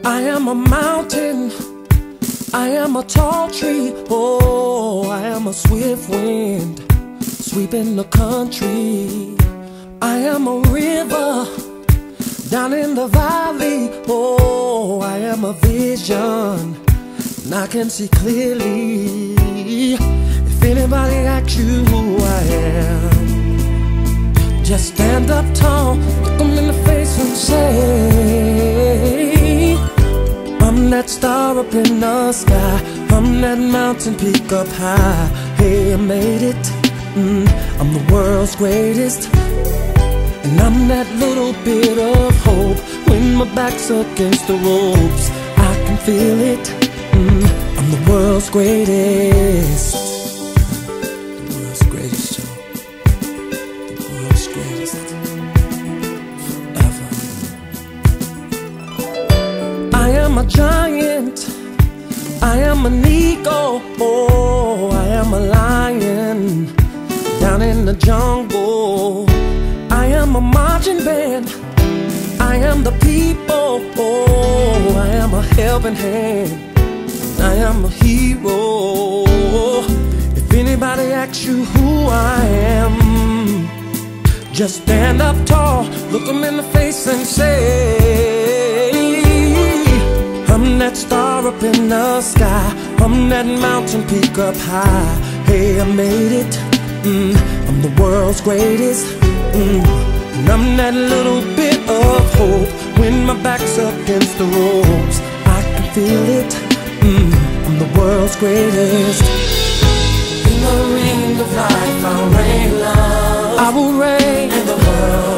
I am a mountain, I am a tall tree. Oh, I am a swift wind sweeping the country. I am a river down in the valley. Oh, I am a vision and I can see clearly. If anybody asks you who I am, just stand up tall, look them in the face and say, I'm that star up in the sky, I'm that mountain peak up high. Hey, I made it, I'm the world's greatest. And I'm that little bit of hope when my back's against the ropes. I can feel it, I'm the world's greatest. The world's greatest, Joe. The world's greatest forever. I am a giant, I am an eagle. Oh, I am a lion down in the jungle. I am a marching band, I am the people. Oh, I am a helping hand, I am a hero. If anybody asks you who I am, just stand up tall, look them in the face and say, I'm that star up in the sky, I'm that mountain peak up high. Hey, I made it, I'm the world's greatest. And I'm that little bit of hope when my back's up against the ropes. I can feel it, I'm the world's greatest. In the ring of life I'll reign love, I will reign, and the world